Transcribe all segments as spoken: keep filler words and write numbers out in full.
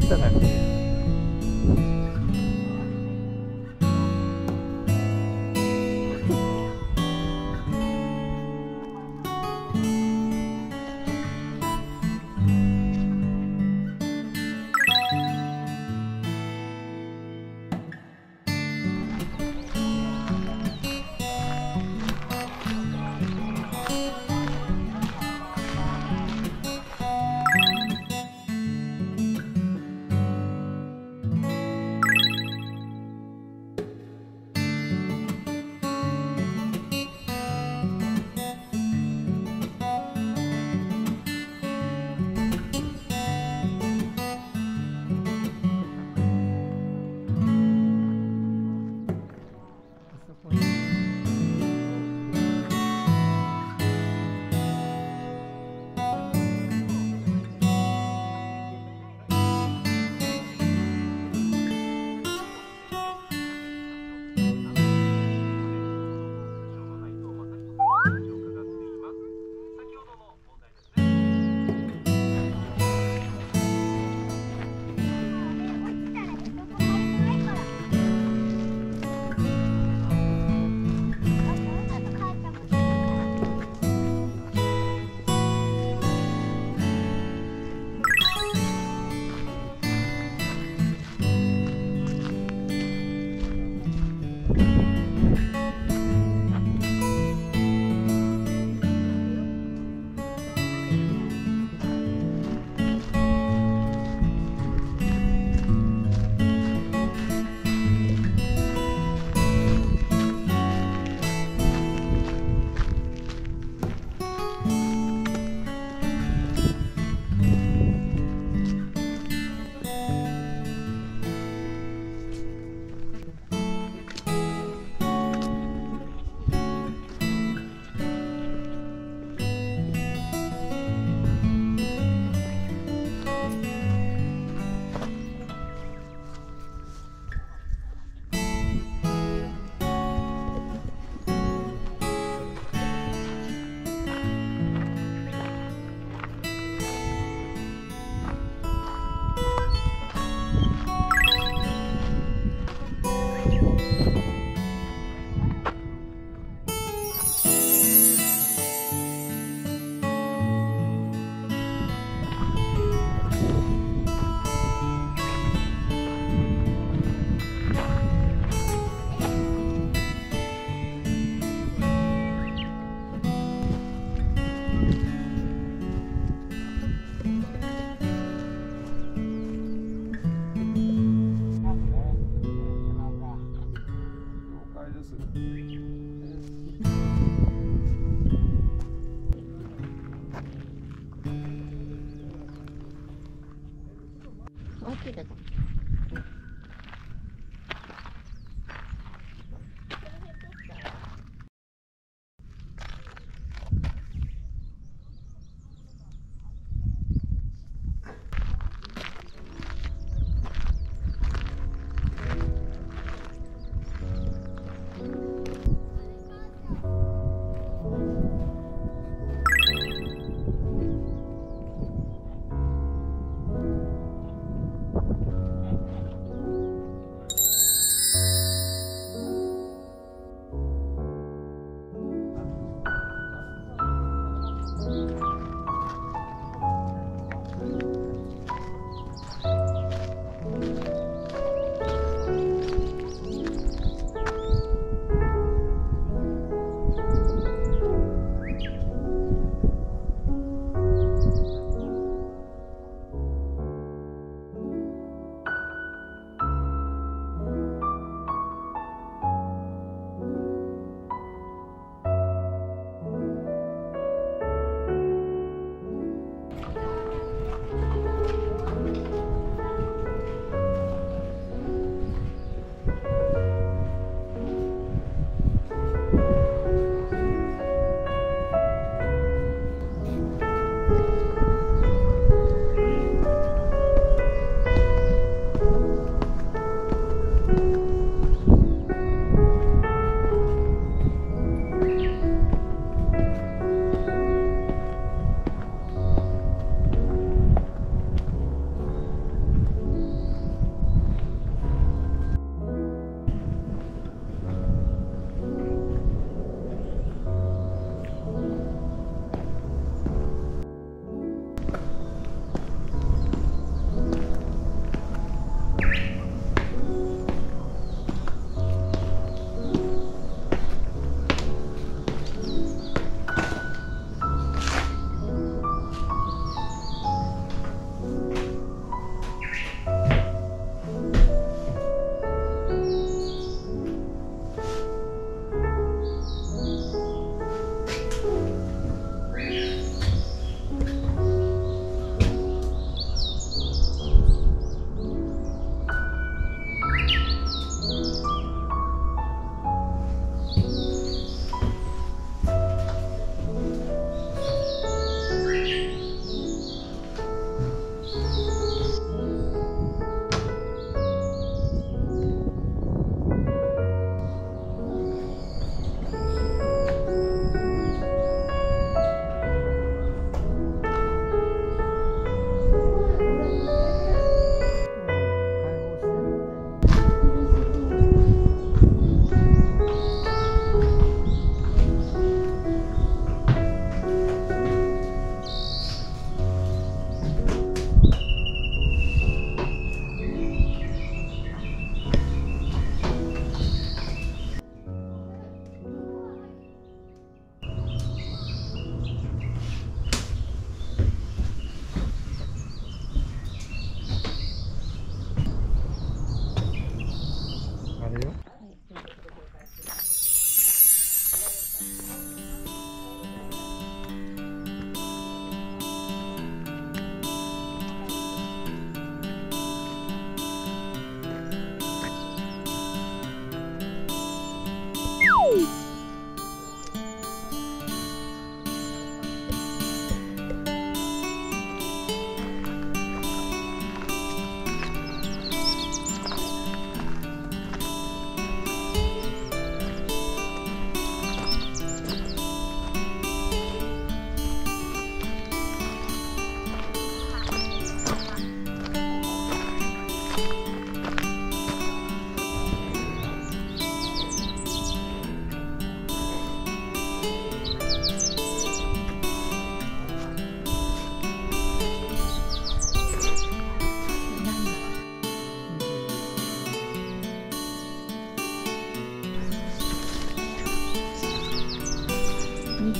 さなくて。 大きいです。 うん。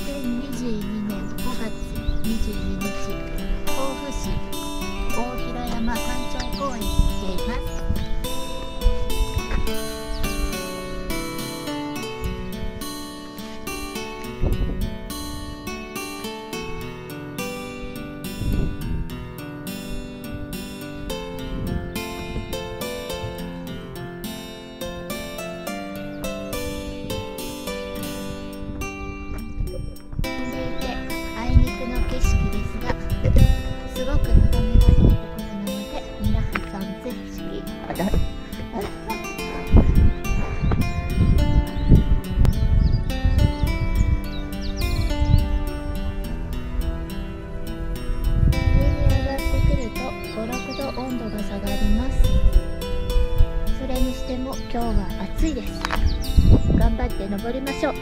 せんにじゅうにねんごがつにじゅうににち、甲府市大平山山頂公園に来ています。すごく眺めがいいところなので、皆さんぜひあらあら上に上がってくるとご、ろくど温度が下がります。それにしても今日は暑いです。頑張って登りましょう。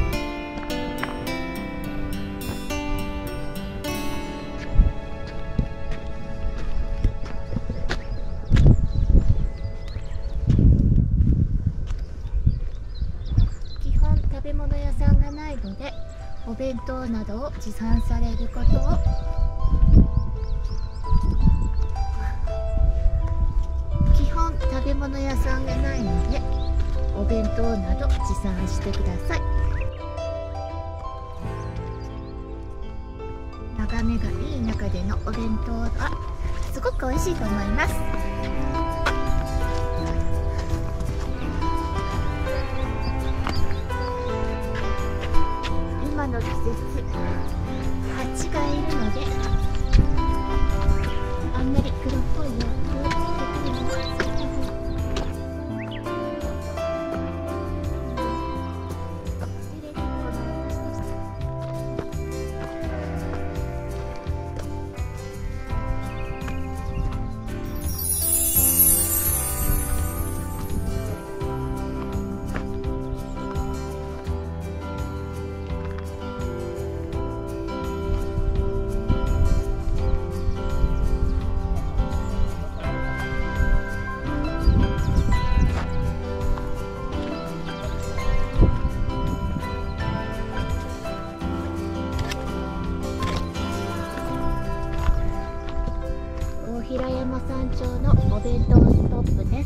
食べ物屋さんがないので、お弁当などを持参されることを基本食べ物屋さんがないので、お弁当など持参してください。眺めがいい中でのお弁当はすごく美味しいと思います。今の季節、蜂がいるのであんまり黒っぽい洋服を着てくるのは避けた方が平山山頂のお弁当ストップです。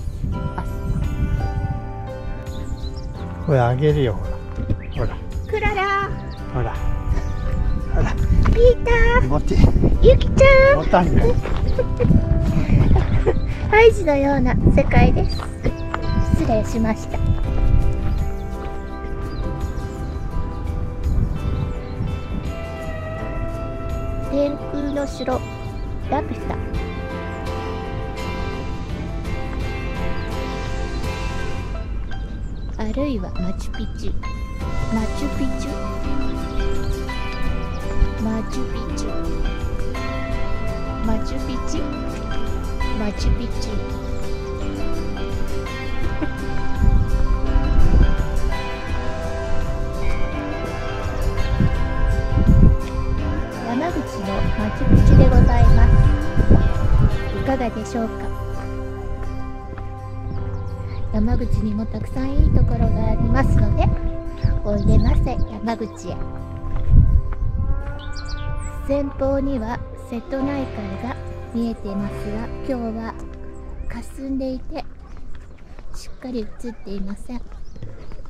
これあげるよ、ほらほらクララほらほらピーター持ってゆきちゃん持たんねハイジのような世界です。失礼しました。天空の城ラピュタ、あるいはマチュピチュマチュピチュマチュピチュマチュピチュマチュピチュ山口のマチュピチュでございます。いかがでしょうか。山口にもたくさんいいところがありますので、おいでませ山口へ。前方には瀬戸内海が見えてますが、今日は霞んでいてしっかり映っていません。